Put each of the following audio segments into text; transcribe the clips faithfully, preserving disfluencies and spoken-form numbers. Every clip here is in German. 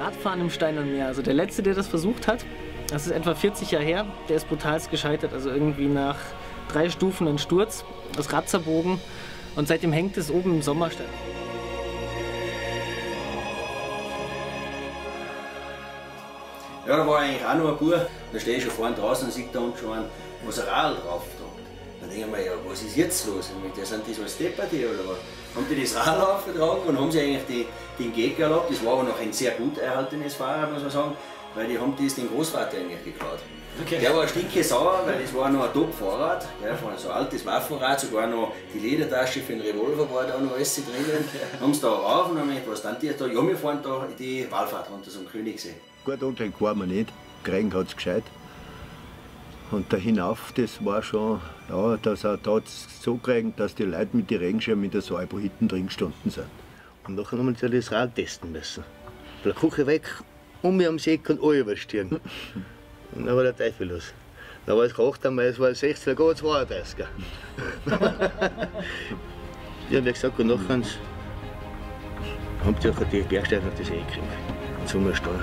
Radfahren im Steinerne Meer. Also der letzte, der das versucht hat, das ist etwa vierzig Jahre her, der ist brutalst gescheitert. Also irgendwie nach drei Stufen ein Sturz, das Rad zerbogen und seitdem hängt es oben im Sommerstein. Ja, da war eigentlich auch noch ein Bub, da stehe ich schon vorne draußen und sehe da unten schon einen, was ein Radl drauf tragt. Dann denke ich mir, ja, was ist jetzt los? Und sind die so Stepper die oder was? Haben die das Radl aufgetragen und haben sie eigentlich die, den Gegner erlaubt. Das war aber noch ein sehr gut erhaltenes Fahrrad, muss man sagen, weil die haben das den Großvater eigentlich geklaut. Okay. Der war ein Stückchen sauer, weil das war noch ein Top-Fahrrad, so ein altes Waffenrad, sogar noch die Ledertasche für den Revolver war da noch alles drinnen. Haben sie da rauf und haben gesagt, was dann die da? Ja, wir fahren da die Wallfahrt runter zum Königssee. Gut angelegt war man nicht, gekriegt hat es gescheit. Und da hinauf, das war schon, ja, dass er da so gekriegt, dass die Leute mit den Regenschirmen mit der Salbe hinten drin gestanden sind. Und nachher haben wir das Rad testen müssen. Von der Küche weg, um mich am Seck und alle überstiegen. Und dann war der Teufel los. Dann war es gedacht, es war sechzehn, gar zweiunddreißiger. Ja, wie gesagt, und nachher haben die auch die Bergsteiger das eh gekriegt. Zum Steuer.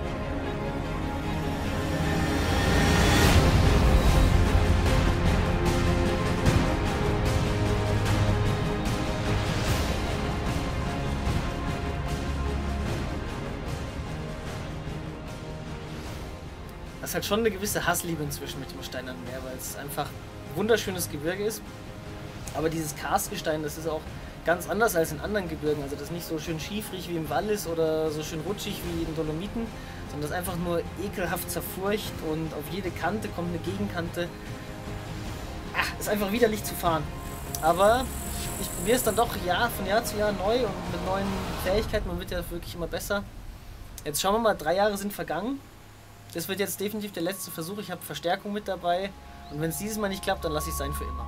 Das ist halt schon eine gewisse Hassliebe inzwischen mit dem Steinerne Meer, weil es einfach ein wunderschönes Gebirge ist. Aber dieses Karstgestein, das ist auch ganz anders als in anderen Gebirgen. Also das ist nicht so schön schiefrig wie im Wallis oder so schön rutschig wie in Dolomiten, sondern das ist einfach nur ekelhaft zerfurcht und auf jede Kante kommt eine Gegenkante. Ach, ist einfach widerlich zu fahren. Aber ich probiere es dann doch Jahr von Jahr zu Jahr neu und mit neuen Fähigkeiten. Man wird ja wirklich immer besser. Jetzt schauen wir mal, drei Jahre sind vergangen. Das wird jetzt definitiv der letzte Versuch. Ich habe Verstärkung mit dabei. Und wenn es dieses Mal nicht klappt, dann lasse ich es sein für immer.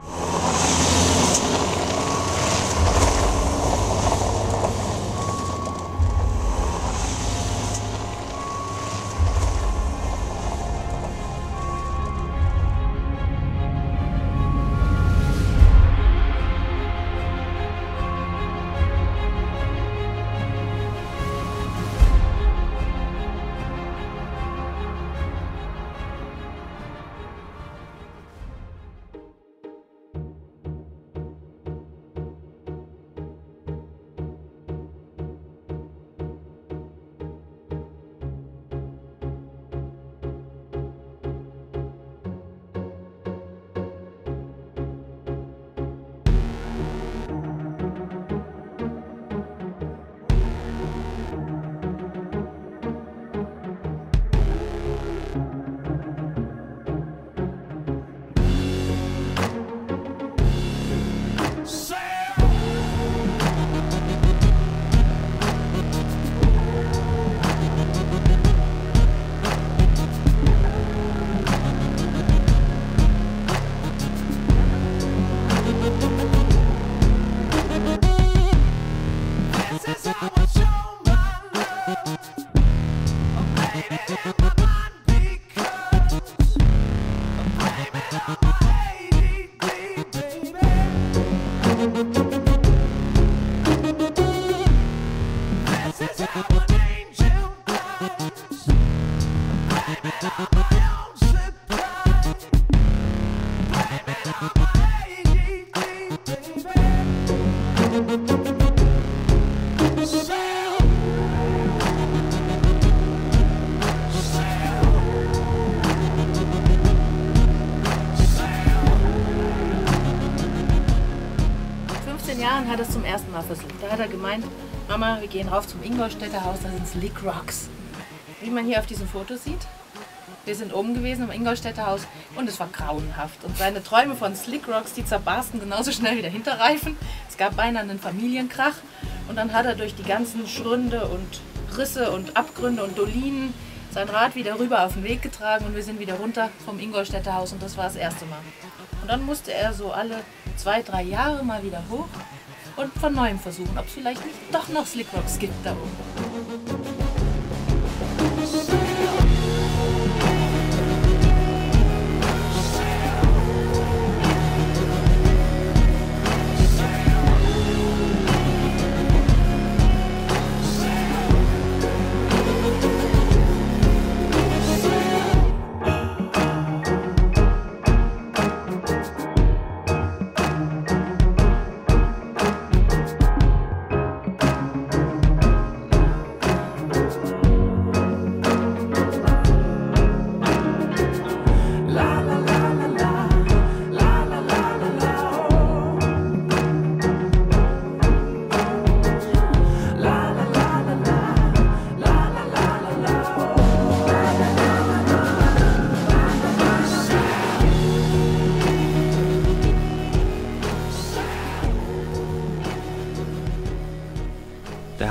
Jahren hat er es zum ersten Mal versucht. Da hat er gemeint, Mama, wir gehen rauf zum Ingolstädter Haus, da sind Slick Rocks. Wie man hier auf diesem Foto sieht, wir sind oben gewesen im Ingolstädter Haus und es war grauenhaft. Und seine Träume von Slick Rocks, die zerbarsten genauso schnell wie der Hinterreifen. Es gab beinahe einen Familienkrach und dann hat er durch die ganzen Schründe und Risse und Abgründe und Dolinen sein Rad wieder rüber auf den Weg getragen und wir sind wieder runter vom Ingolstädter Haus und das war das erste Mal. Und dann musste er so alle zwei, drei Jahre mal wieder hoch und von neuem versuchen, ob es vielleicht nicht doch noch Slick Rocks gibt da oben.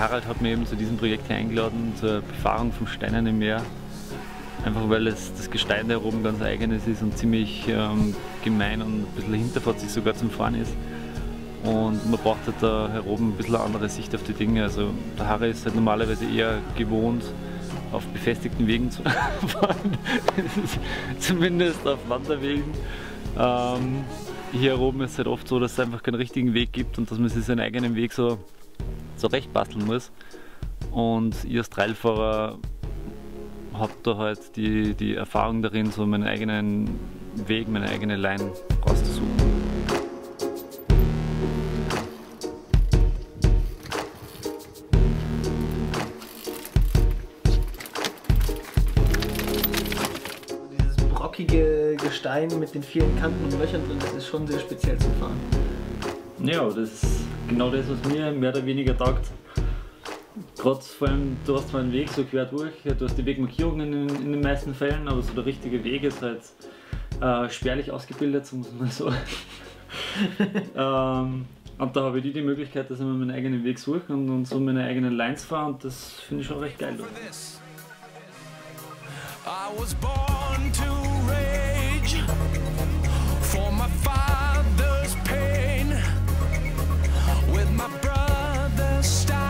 Harald hat mich eben zu diesem Projekt eingeladen, zur Befahrung vom Steinernen Meer. Einfach weil es das Gestein da oben ganz eigenes ist und ziemlich ähm, gemein und ein bisschen hinterfotzig sogar zum Fahren ist. Und man braucht halt da hier oben ein bisschen eine andere Sicht auf die Dinge. Also der Harald ist halt normalerweise eher gewohnt, auf befestigten Wegen zu fahren, zumindest auf Wanderwegen. Ähm, hier oben ist es halt oft so, dass es einfach keinen richtigen Weg gibt und dass man sich seinen eigenen Weg so zurechtbasteln muss. Und ich als Trailfahrer habe da halt die, die Erfahrung darin, so meinen eigenen Weg, meine eigene Line rauszusuchen. Dieses brockige Gestein mit den vielen Kanten und Löchern drin, das ist schon sehr speziell zum Fahren. Ja, das ist genau das, was mir mehr oder weniger taugt. Gerade vor allem, du hast zwar einen Weg so quer durch, du hast die Wegmarkierungen in, in den meisten Fällen, aber so der richtige Weg ist halt äh, spärlich ausgebildet, so muss man sagen. ähm, und da habe ich die, die Möglichkeit, dass ich mir meinen eigenen Weg suche und, und so meine eigenen Lines fahre und das finde ich schon recht geil. I was born to rage for my father's pain with my brother's style.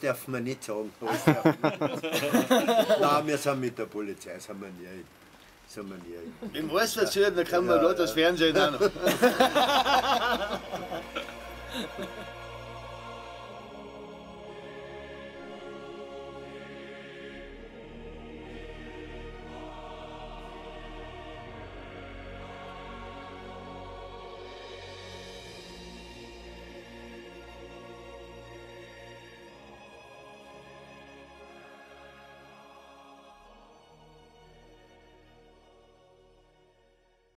dürfen wir nicht sagen. Das dürfen wir nicht sagen. Nein, wir sind mit der Polizei, sind wir nie. Sind wir nie. Wenn was passiert, dann kann man ja, gerade das Fernsehen auch noch.